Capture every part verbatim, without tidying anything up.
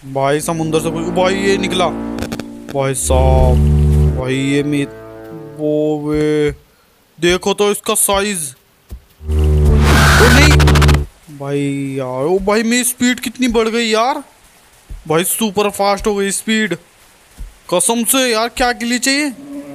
भाई समुंदर से कोई भाई ये निकला भाई साहब। भाई ये मे वो वे देखो तो इसका साइज। ओ नहीं भाई यार, ओ भाई मेरी स्पीड कितनी बढ़ गई यार। भाई सुपर फास्ट हो गई स्पीड कसम से यार। क्या के लिए चाहिए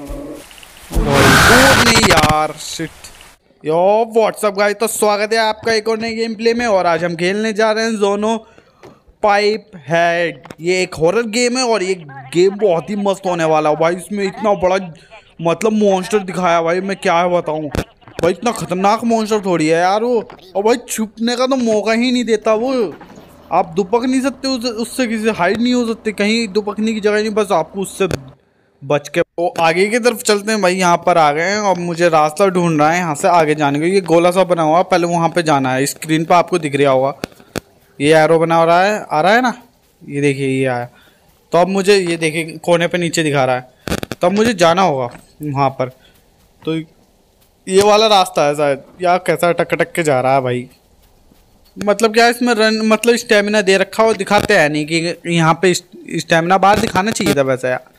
भाई? ओ नहीं यार शिट। यो व्हाट्सअप गाइस, तो स्वागत है आपका एक और नए गेम प्ले में। और आज हम खेलने जा रहे हैं ज़ोनो पाइप हेड। ये एक हॉरर गेम है और ये गेम बहुत ही मस्त होने वाला है भाई। इसमें इतना बड़ा मतलब मॉन्स्टर दिखाया भाई, मैं क्या बताऊं भाई। इतना खतरनाक मॉन्स्टर थोड़ी है यार वो। और भाई छुपने का तो मौका ही नहीं देता वो। आप दुपक नहीं सकते उस, उससे किसी हाइड नहीं हो सकते कहीं। दुपकने की जगह नहीं, बस आपको उससे बच के तो आगे की तरफ चलते हैं भाई। यहाँ पर आ गए हैं और मुझे रास्ता ढूंढ रहा है यहाँ से आगे जाने का। ये गोला सा बना हुआ, पहले वहाँ पे जाना है। स्क्रीन पर आपको दिख रहा होगा ये एरो बना हो रहा है, आ रहा है ना। ये देखिए ये आया। तो अब मुझे ये देखिए कोने पे नीचे दिखा रहा है, तो अब मुझे जाना होगा वहाँ पर। तो ये वाला रास्ता है शायद, या कैसा टक टक के जा रहा है भाई। मतलब क्या इसमें रन मतलब स्टेमिना दे रखा हो, दिखाते हैं नहीं कि यहाँ पे स्टेमिना बाहर दिखाना चाहिए था वैसे यार।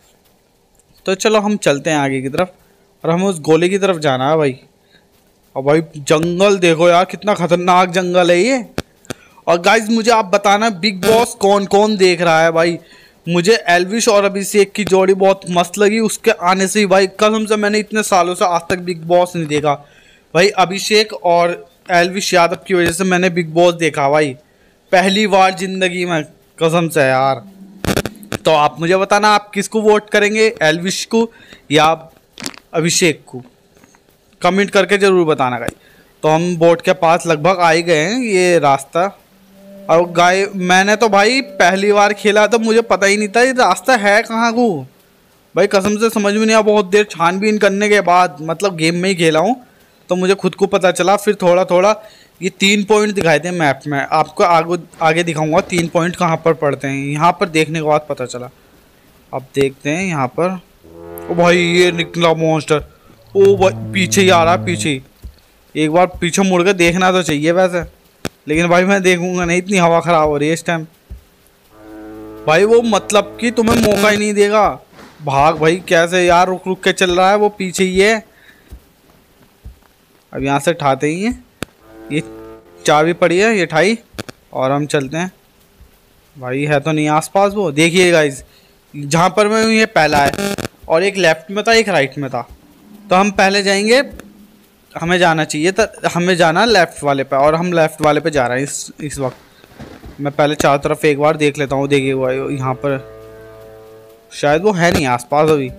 तो चलो हम चलते हैं आगे की तरफ और हमें उस गोले की तरफ जाना है भाई। और भाई जंगल देखो यार, कितना खतरनाक जंगल है ये। और गाइज मुझे आप बताना बिग बॉस कौन कौन देख रहा है भाई। मुझे एल्विश और अभिषेक की जोड़ी बहुत मस्त लगी उसके आने से ही भाई। कसम से मैंने इतने सालों से आज तक बिग बॉस नहीं देखा भाई। अभिषेक और एल्विश यादव की वजह से मैंने बिग बॉस देखा भाई, पहली बार जिंदगी में कसम से यार। तो आप मुझे बताना आप किसको वोट करेंगे, एल्विश को या अभिषेक को, कमेंट करके ज़रूर बताना गाइस। तो हम बोट के पास लगभग आ ही गए हैं, ये रास्ता। और गाय मैंने तो भाई पहली बार खेला तो मुझे पता ही नहीं था ये रास्ता है कहाँ को भाई। कसम से समझ में नहीं आया। बहुत देर छानबीन करने के बाद मतलब गेम में ही खेला हूँ तो मुझे खुद को पता चला। फिर थोड़ा थोड़ा ये तीन पॉइंट दिखाए थे मैप में, आपको आगे आगे दिखाऊंगा तीन पॉइंट कहाँ पर पड़ते हैं। यहाँ पर देखने के बाद पता चला। अब देखते हैं यहाँ पर। ओ भाई ये निकला मॉन्स्टर। ओ भाई पीछे ही आ रहा है, पीछे ही। एक बार पीछे मुड़ के देखना तो चाहिए वैसे, लेकिन भाई मैं देखूंगा नहीं, इतनी हवा ख़राब हो रही है इस टाइम भाई। वो मतलब कि तुम्हें मौका ही नहीं देगा। भाग भाई, कैसे यार रुक रुक के चल रहा है, वो पीछे ही है। अब यहाँ से उठाते ही हैं, ये चाबी पड़ी है ये उठाई और हम चलते हैं भाई। है तो नहीं आसपास वो, देखिए गाइज जहाँ पर मैं हूँ ये पहला है और एक लेफ्ट में था एक राइट में था। तो हम पहले जाएंगे, हमें जाना चाहिए तो हमें जाना लेफ़्ट वाले पे और हम लेफ़्ट वाले पे जा रहे हैं इस इस वक्त। मैं पहले चारों तरफ एक बार देख लेता हूँ। देखिए वो यहाँ पर शायद वो है नहीं आसपास अभी।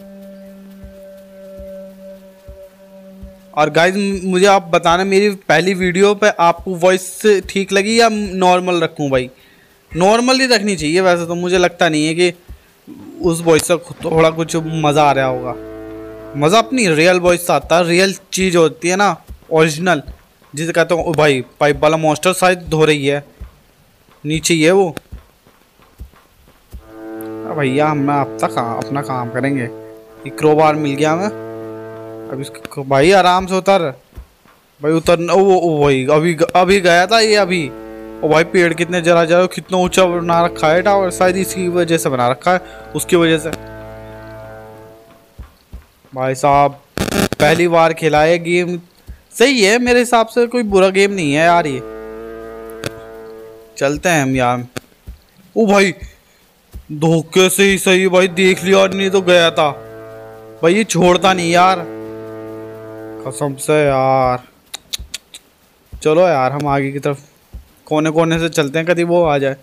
और गाइज मुझे आप बताना मेरी पहली वीडियो पे आपको वॉइस ठीक लगी या नॉर्मल रखूँ भाई। नॉर्मल ही रखनी चाहिए वैसे तो, मुझे लगता नहीं है कि उस वॉइस से थोड़ा कुछ मज़ा आ रहा होगा। मज़ा अपनी रियल वॉइस से आता है, रियल चीज़ होती है ना, ओरिजिनल जिसे कहते हो। भाई पाइप वाला मॉन्स्टर शायद धो रही है, नीचे ही है वो। भैया हम अपना काम अपना काम करेंगे। ये क्रोबार मिल गया हमें, अब इसको भाई आराम से उतर भाई, उतर। ओ वो भाई अभी अभी गया था ये अभी। ओ भाई पेड़ कितने जरा जरा कितना ऊंचा बना रखा है टावर, शायद इसी वजह से बना रखा है, उसकी वजह से। भाई साहब पहली बार खेला है गेम, सही है मेरे हिसाब से, कोई बुरा गेम नहीं है यार ये। चलते हैं हम यार। ओ भाई धोखे से ही सही भाई, देख लिया नहीं तो गया था भाई। ये छोड़ता नहीं यार कसम से यार। चलो यार हम आगे की तरफ कोने कोने से चलते हैं, कभी वो आ जाए।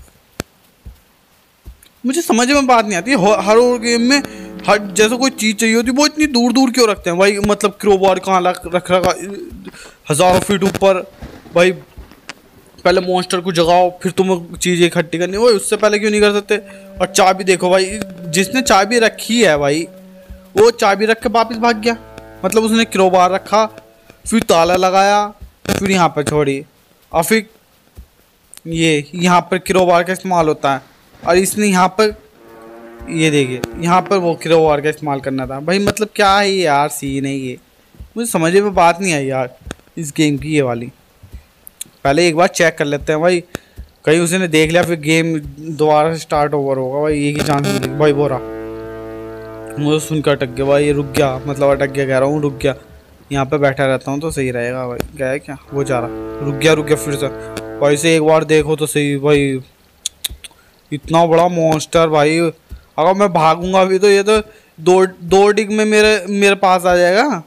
मुझे समझ में बात नहीं आती हर गेम में हर जैसे कोई चीज़ चाहिए होती वो इतनी दूर दूर क्यों रखते हैं भाई। मतलब क्रोबार कहाँ रख रख रखा हज़ारों फीट ऊपर भाई। पहले मॉन्स्टर को जगाओ फिर तुम्हें चीज़ें इकट्ठी करनी, वो उससे पहले क्यों नहीं कर सकते। और चाबी देखो भाई, जिसने चाबी रखी है भाई वो चाबी रख के वापस भाग गया। मतलब उसने क्रोबार रखा फिर ताला लगाया फिर यहाँ पर छोड़ी और फिर ये यहाँ पर क्रोबार का इस्तेमाल होता है। और इसने यहाँ पर ये देखिए यहाँ पर वो क्रोबार का इस्तेमाल करना था भाई। मतलब क्या है ये यार, सीन है ये, मुझे समझ में बात नहीं आई यार इस गेम की ये वाली। पहले एक बार चेक कर लेते हैं भाई कहीं उसने देख लिया फिर गेम दोबारा से स्टार्ट ओवर होगा भाई, एक ही चांस मिलेगी भाई। बोरा मुझे सुनकर अटक गया भाई, ये रुक गया, मतलब अटक गया कह रहा हूँ, रुक गया। यहाँ पे बैठा रहता हूँ तो सही रहेगा भाई। गया है क्या? वो जा रहा, रुक गया रुक गया फिर से भाई से एक बार देखो तो सही भाई। इतना बड़ा मॉन्स्टर भाई, अगर मैं भागूंगा अभी तो ये तो दो दो डिग में मेरे मेरे पास आ जाएगा।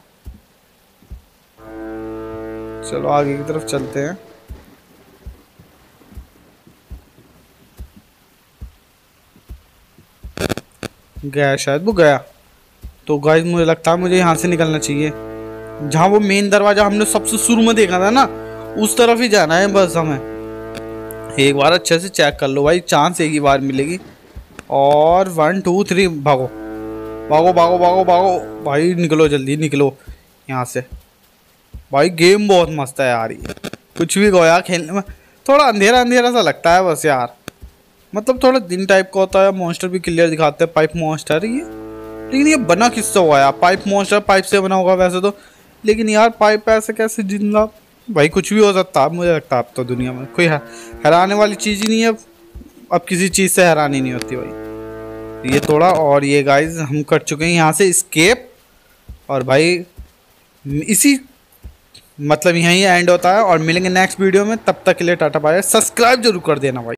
चलो आगे की तरफ चलते हैं। गया शायद, वो गया। तो गाइस मुझे लगता है मुझे यहाँ से निकलना चाहिए, जहाँ वो मेन दरवाजा हमने सबसे शुरू में देखा था ना, उस तरफ ही जाना है बस हमें। एक बार अच्छे से चेक कर लो भाई, चांस एक ही बार मिलेगी। और वन टू थ्री, भागो भागो भागो भागो भागो भाई, निकलो जल्दी निकलो यहाँ से भाई। गेम बहुत मस्त है यार, ये कुछ भी गो यार खेलने में। थोड़ा अंधेरा अंधेरा सा लगता है बस यार, मतलब थोड़ा दिन टाइप का होता है। मॉन्स्टर भी क्लियर दिखाते हैं, पाइप मॉन्स्टर ये। लेकिन ये बना किससे हुआ यार? पाइप मॉन्स्टर पाइप से बना होगा वैसे तो, लेकिन यार पाइप ऐसे कैसे जिंदा? भाई कुछ भी हो सकता है मुझे लगता है। अब तो दुनिया में कोई हैराने वाली चीज़ ही नहीं है अब अब किसी चीज़ से हैरानी नहीं होती भाई। ये थोड़ा, और ये गाइस हम कर चुके हैं यहाँ से स्केप। और भाई इसी मतलब यहीं एंड होता है, और मिलेंगे नेक्स्ट वीडियो में। तब तक के लिए टाटा बाय। सब्सक्राइब जरूर कर देना भाई।